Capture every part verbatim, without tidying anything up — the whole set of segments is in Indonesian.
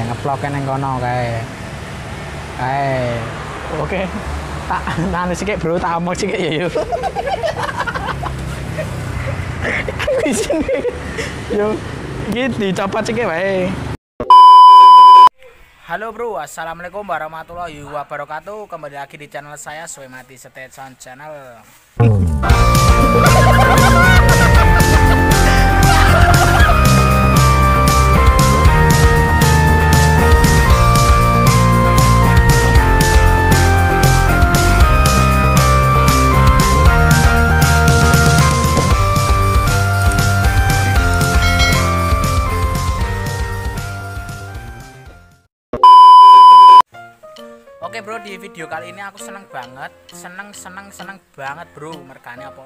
nge-vlog nang kono kae. Kae. Oke. Tak nang sik bro, tak omong sik ya yo. Yo, iki dicopot sik wae. Halo bro, assalamualaikum warahmatullahi wabarakatuh. Kembali lagi di channel saya Swemati Station Channel. Oke bro, di video kali ini aku seneng banget, seneng seneng seneng banget bro. Mergane apa?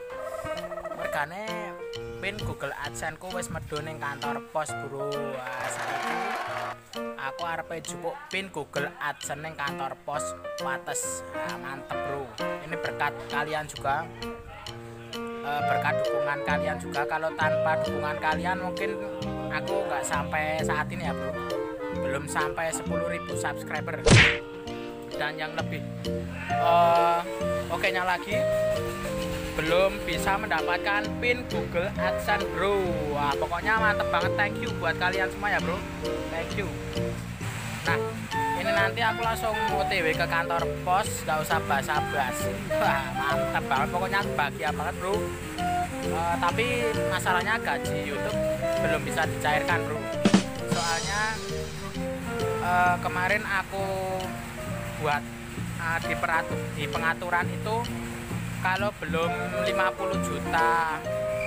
Mergane pin Google AdSense ku wis medhun ning kantor pos bro. Wah, saiki aku arep jupuk pin Google AdSense ning kantor pos Wates. Nah, mantep bro. Ini berkat kalian juga, e, berkat dukungan kalian juga. Kalau tanpa dukungan kalian mungkin aku nggak sampai saat ini ya bro. Belum sampai sepuluh ribu subscriber. Dan yang lebih uh, oke nya lagi belum bisa mendapatkan pin Google AdSense bro. Wah, pokoknya mantep banget, thank you buat kalian semua ya bro, thank you. Nah ini nanti aku langsung O T W ke kantor pos, gak usah basa-basi. Wah mantep banget, pokoknya bahagia banget bro. Uh, tapi masalahnya gaji YouTube belum bisa dicairkan bro, soalnya uh, kemarin aku buat uh, di peratur di pengaturan itu kalau belum lima puluh juta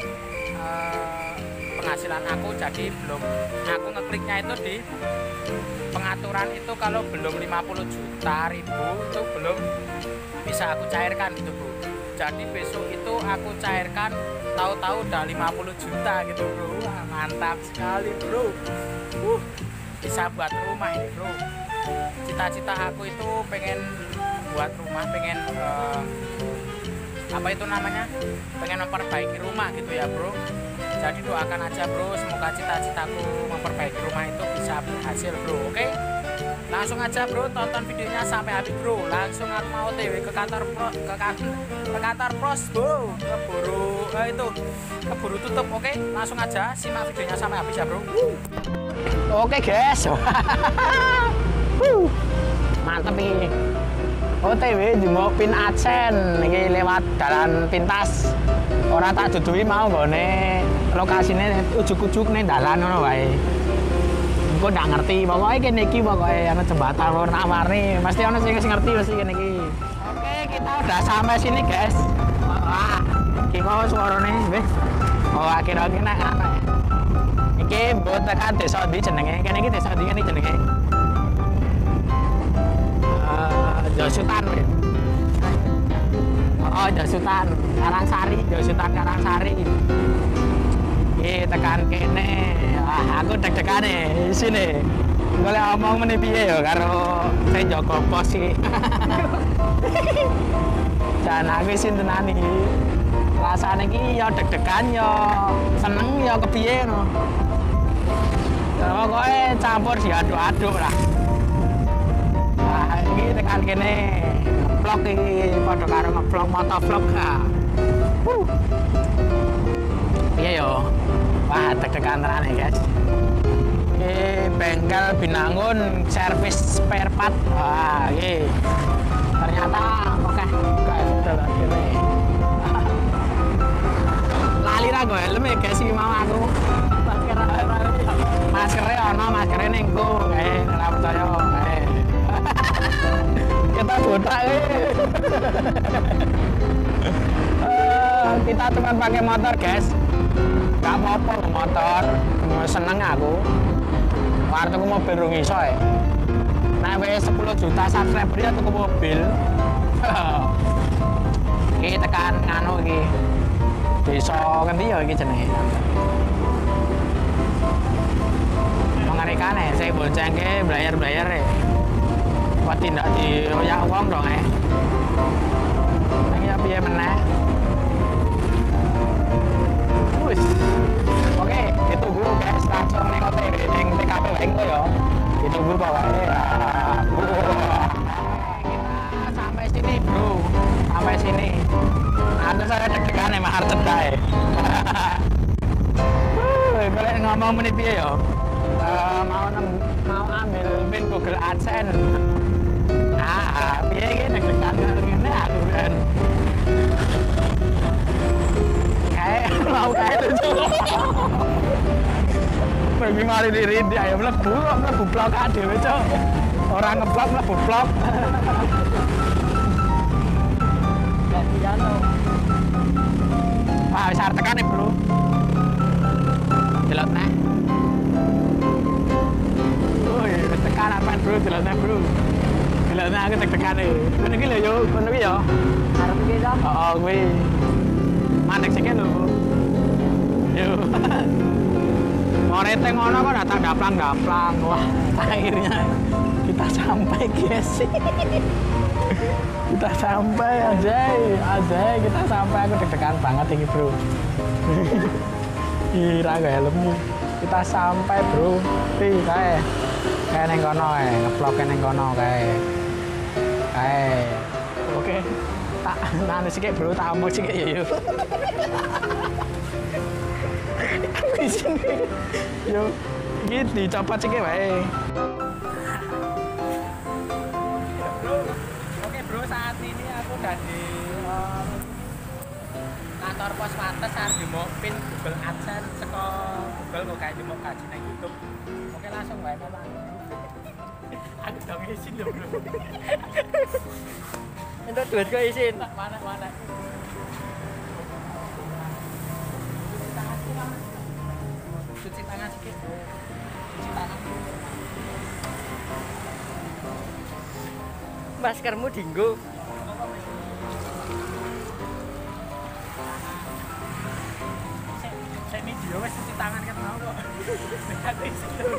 uh, penghasilan aku, jadi belum, aku ngekliknya itu di pengaturan itu kalau belum lima puluh juta ribu itu belum bisa aku cairkan gitu bro. Jadi besok itu aku cairkan, tahu-tahu udah lima puluh juta gitu bro. Wah, mantap sekali bro. Uh, bisa buat rumah ini bro. Cita-cita aku itu pengen buat rumah, pengen uh, apa itu namanya, pengen memperbaiki rumah gitu ya bro. Jadi doakan aja bro, semoga cita-citaku memperbaiki rumah itu bisa berhasil bro. Oke, langsung aja bro, tonton videonya sampai habis bro. Langsung aku mau O T W ke kantor pro, ke, kan, ke kantor pos bro, keburu eh, itu keburu tutup. Oke, langsung aja simak videonya sampai habis ya bro. Oke guys. Mantep ini O T W jumbo pin AdSense ini lewat jalan pintas, orang tak dudui mau gone lokasinya ujuk-ujuk nih dalan ngono wae. Aku nggak ngerti pokoknya kene iki pokoknya ana jembatan warna-warni, pasti ana sing ngerti mesti kene iki. Oke, kita udah sampai sini guys. Wah, iki mau suarane weh. Oh, akhirnya kena apa? Iki mbok tekan desa ndi jenenge? Kene iki desa ndi kene jenenge? Josutan, oh Josutan, Karangsari, Josutan Karangsari. Ini tekan kene, wah aku deg-degan nih sini. Boleh omong meneh piye ya karo saya Joko pos sih. Jangan aku sinten nani. Rasane iki ya deg-degan ya seneng ya kepiye no. Pokoke campur diaduk-aduk lah. Ini tekan kene vlog iki padha karo nge-vlog motovlog ha. Uh. Iya yo. Wah, deg-degan tenan guys. Iki bengkel Binangun servis spare part. Wah, iki. Ternyata oke, guys udah kene. Lali ra go helm e guys iki mau aku. Maskernya ono, maskernya ning ku. Eh, ora percaya. Eh. Kita botak eh. uh, kita cuma pakai motor guys, nggak apa-apa motor, seneng aku. Waktu aku mobil rung iso ya. Nah wes sepuluh juta subscriber ya tuku mobil. Iki tekan nganu iki. Desa ngendi ya iki jenenge? Mengerikan ya, saya boncengke blayar-blayar ya. Wah tindak dioyak uang dong eh. Ini apa ya meneh? Oke, ditunggu guys, langsung ning O T W ning T K P engko ya. ditunggu bawahnya. Kita sampai sini bro, sampai sini. Aku saya deg-degan emang harus cedai. Kalau ngomong menit dia ya, uh, mau mau ambil pin Google AdSense. Ah, dia gini deg-degan ini aku kan. Kayak mau kayak lucu. Pergi mari diri dia ya mlebu, mlebu blok dhewe, Cuk. Ora ngeblok mlebu blok. Gantian to. Wah, wis arep tekan nih, Bro. Delok nek. Woi, wis tekan apa, Bro? Delok nek, Bro. Delok nek aku deg-degan nih. Kono iki lho yo, kono iki yo. Arep iki to? Heeh, kuwi. Mandek sik lho. Yo. Mau reteng ngono kok datang daplang-daplang. Wah, akhirnya kita sampai guys. Kita sampai Ajay, Ajay kita sampai. Aku deg-degan banget ini bro. Ira gak helmmu. Kita sampai bro. Ih kae. Kae neng kono kae, ngeblok neng kono kae. Kae. Oke. Tak nang sik bro, tak omong sik ya yo. Yo, gitu dicopot sih wae. Oke bro, saat ini aku udah di um, kantor pos Wates harus mau pin Google AdSense seko Google kok kayak mau kaji nang YouTube. Oke langsung wae memang. Aku dong isin lho bro. Entuk duit kok isin. Mana mana. Cuci tangan sedikit, cuci tangan. Maskermu dinggo. Saya video wes cuci tangan kan mau kok. Aku isi dulu.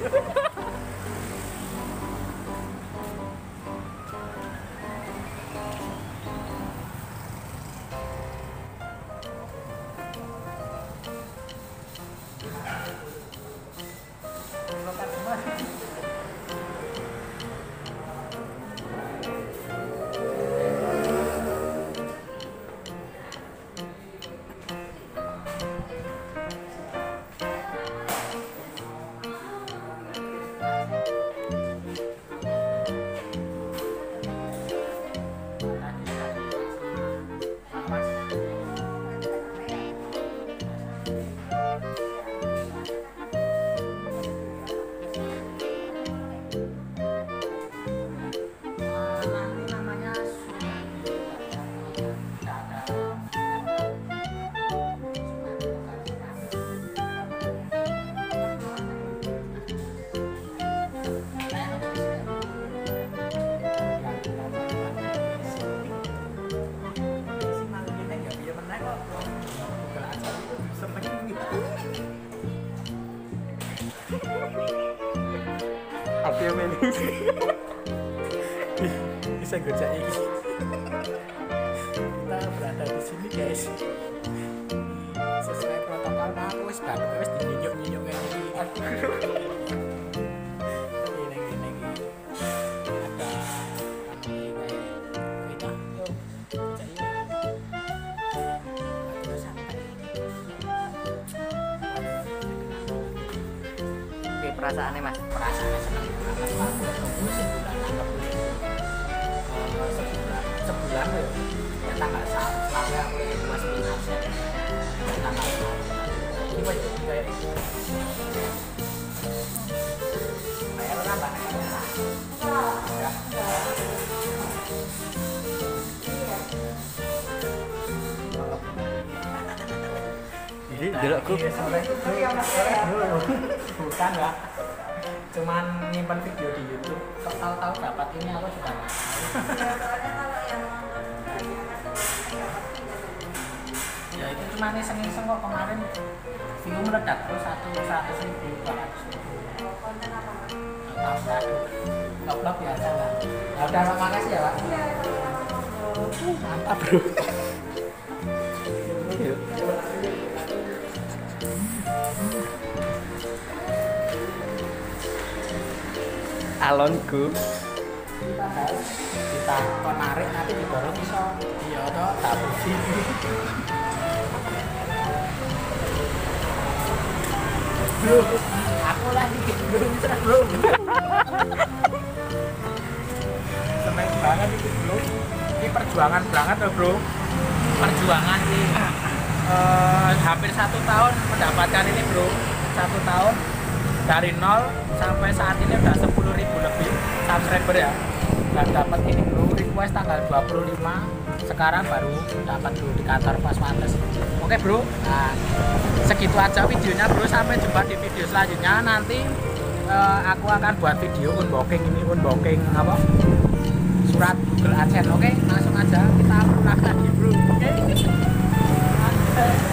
Apa yang melu? Bisa gojek ini. Kita berada di sini guys. Sesuai protokol, nah aku wis banget wis dinyuk-nyuk kayak gini. Ini ini ini. Ada kami kayak kita yuk gojek yuk. Aku sampai. Oke, perasaannya Mas? Perasaannya seneng banget. Tunggu sebulan anggap boleh. Sebulan, sebulan ya. Ya tanggal satu selama aku itu masih pinasnya. Tanggal satu. Ini banyak juga ya. Bayar nambah. Ya. Jadi delokku. Bukan Mbak. Cuman nyimpan video di YouTube. Kok tahu-tahu dapat ini aku juga nggak tahu. Ya itu cuma iseng-iseng kok kemarin view meledak terus satu seratus ribu dua ratus ribu. Tahu nggak? Ngeblok biasa nggak? Ya udah Pak, makasih ya Pak. Mantap bro. Alonku. Kita kon narik nanti didorong iso. Iya toh, tak puji. Bro, aku lagi bro, bro. Seneng banget ini bro. Ini perjuangan banget loh bro. Perjuangan sih. Uh, hampir satu tahun mendapatkan ini bro. Satu tahun dari nol sampai saat ini udah sepuluh ribu lebih subscriber ya. Dan dapat ini bro, request tanggal dua puluh lima, sekarang baru dapat bro di kantor Pos Wantes. Oke bro, nah segitu aja videonya bro, sampai jumpa di video selanjutnya. Nanti uh, aku akan buat video unboxing ini, unboxing apa surat Google AdSense. Oke, langsung aja kita upload lagi bro. Oke.